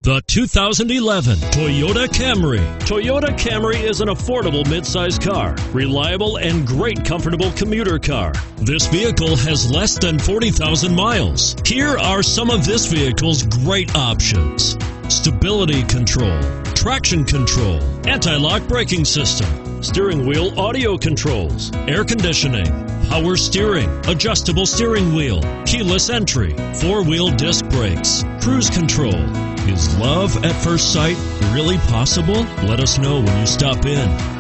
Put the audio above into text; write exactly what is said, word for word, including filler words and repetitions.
The two thousand eleven Toyota Camry. Toyota Camry is an affordable midsize car, reliable and great comfortable commuter car. This vehicle has less than forty thousand miles. Here are some of this vehicle's great options: stability control, traction control, anti-lock braking system, steering wheel audio controls, air conditioning, power steering, adjustable steering wheel, keyless entry, four-wheel disc brakes, cruise control. Is love at first sight really possible? Let us know when you stop in.